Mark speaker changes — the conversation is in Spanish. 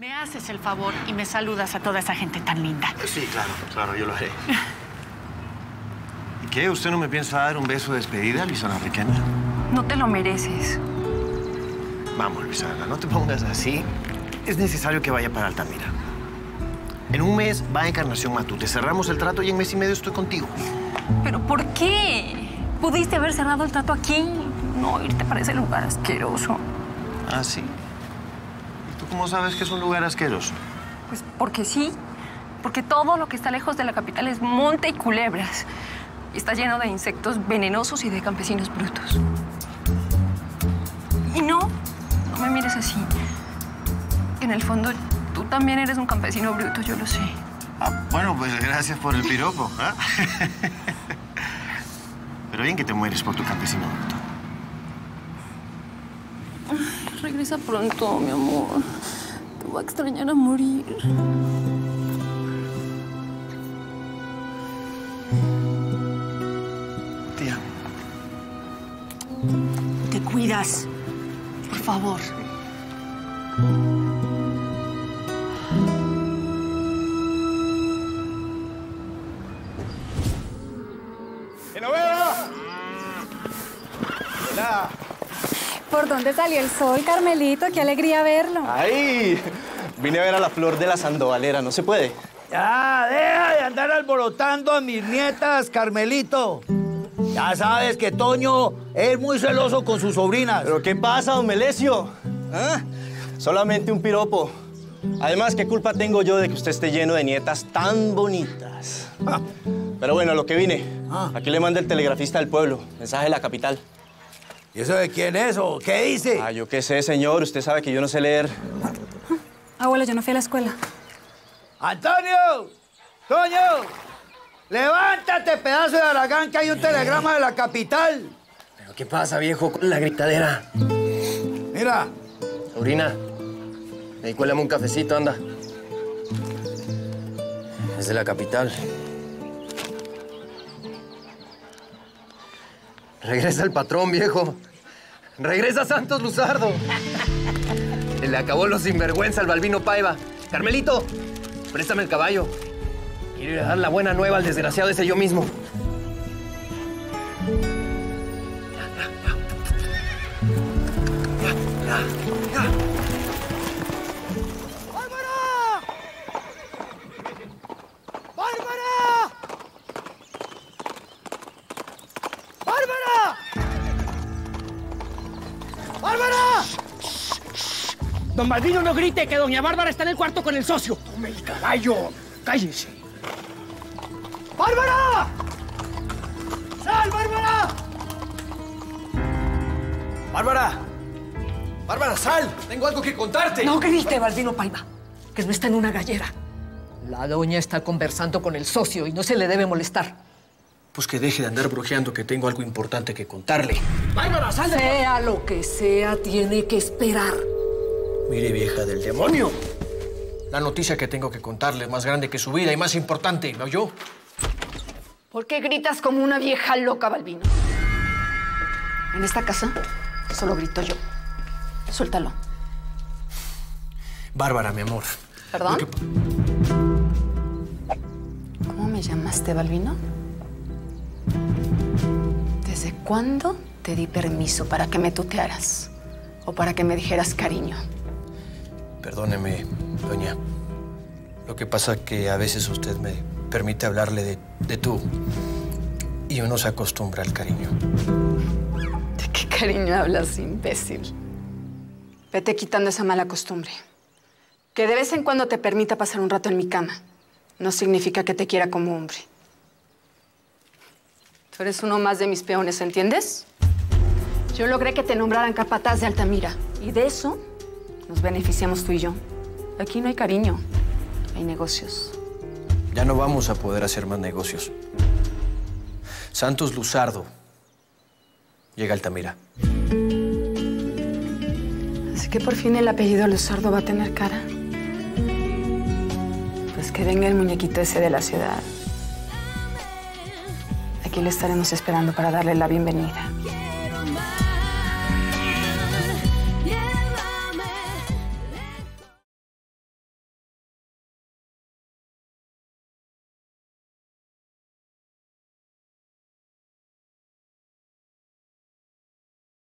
Speaker 1: Me haces el favor y me saludas a toda esa gente tan linda.
Speaker 2: Sí, claro, yo lo haré. ¿Y qué? ¿Usted no me piensa dar un beso de despedida, Luisana Requena?
Speaker 3: No te lo mereces.
Speaker 2: Vamos, Luisana, no te pongas así. Es necesario que vaya para Altamira. En un mes va a Encarnación Matute. Cerramos el trato y en mes y medio estoy contigo.
Speaker 3: ¿Pero por qué? Pudiste haber cerrado el trato aquí. No irte para ese lugar asqueroso.
Speaker 2: ¿Ah, sí? ¿Y tú cómo sabes que es un lugar asqueroso?
Speaker 3: Pues porque sí. Porque todo lo que está lejos de la capital es monte y culebras. Y está lleno de insectos venenosos y de campesinos brutos. Y no me mires así. En el fondo, tú también eres un campesino bruto, yo lo sé.
Speaker 2: Ah, bueno, pues gracias por el piropo. ¿Ah? Pero bien que te mueres por tu campesino bruto.
Speaker 3: Regresa pronto, mi amor. Te voy a extrañar a morir.
Speaker 2: Tía.
Speaker 1: Te cuidas, por favor.
Speaker 4: Hola.
Speaker 5: ¿Por dónde salió el sol, Carmelito? ¡Qué alegría verlo!
Speaker 4: ¡Ay! Vine a ver a la flor de la sandovalera, ¿no se puede?
Speaker 6: Ya, deja de andar alborotando a mis nietas, Carmelito. Ya sabes que Toño es muy celoso con sus sobrinas.
Speaker 4: ¿Pero qué pasa, don Melesio? ¿Ah? Solamente un piropo. Además, ¿qué culpa tengo yo de que usted esté lleno de nietas tan bonitas? Pero bueno, a lo que vine. Aquí le manda el telegrafista del pueblo. Mensaje de la capital.
Speaker 6: ¿Y eso de quién es o qué dice?
Speaker 4: Ah, yo qué sé, señor. Usted sabe que yo no sé leer.
Speaker 5: Abuela, yo no fui a la escuela.
Speaker 6: ¡Antonio! ¡Toño! ¡Levántate, pedazo de Aragán, que hay un telegrama de la capital!
Speaker 7: ¿Pero qué pasa, viejo, con la gritadera?
Speaker 6: Mira.
Speaker 7: Sobrina, ahí cuélame un cafecito, anda. Es de la capital. Regresa el patrón, viejo. Regresa Santos Luzardo. Se le acabó los sinvergüenza al Balbino Paiva. Carmelito, préstame el caballo. Quiero ir a dar la buena nueva al desgraciado ese yo mismo. Ya.
Speaker 6: ¡Bárbara! ¡Bárbara! ¡Bárbara! ¡Bárbara!
Speaker 8: Don Balbino, no grite, que doña Bárbara está en el cuarto con el socio. ¡Tome el caballo! ¡Cállese!
Speaker 6: ¡Bárbara! ¡Sal, Bárbara!
Speaker 7: ¡Bárbara! ¡Bárbara, sal! Tengo algo que contarte.
Speaker 8: No grite, Balbino Paiva, que no está en una gallera. La doña está conversando con el socio y no se le debe molestar. Pues que deje de andar brujeando, que tengo algo importante que contarle. ¡Bárbara, sal! Sea lo que sea, tiene que esperar. Mire, vieja del demonio. La noticia que tengo que contarle es más grande que su vida y más importante, ¿me oyó?
Speaker 3: ¿Por qué gritas como una vieja loca, Balbino? En esta casa solo grito yo. Suéltalo.
Speaker 8: Bárbara, mi amor.
Speaker 3: ¿Perdón? ¿Cómo me llamaste, Balbino? ¿Desde cuándo te di permiso para que me tutearas? ¿O para que me dijeras cariño?
Speaker 8: Perdóneme, doña. Lo que pasa es que a veces usted me permite hablarle de tú. Y uno se acostumbra al cariño.
Speaker 3: ¿De qué cariño hablas, imbécil? Vete quitando esa mala costumbre. Que de vez en cuando te permita pasar un rato en mi cama no significa que te quiera como hombre. Tú eres uno más de mis peones, ¿entiendes? Yo logré que te nombraran capataz de Altamira. Y de eso nos beneficiamos tú y yo. Aquí no hay cariño, hay negocios.
Speaker 8: Ya no vamos a poder hacer más negocios. Santos Luzardo llega a Altamira.
Speaker 3: Así que por fin el apellido Luzardo va a tener cara. Pues que venga el muñequito ese de la ciudad. Aquí le estaremos esperando para darle la bienvenida.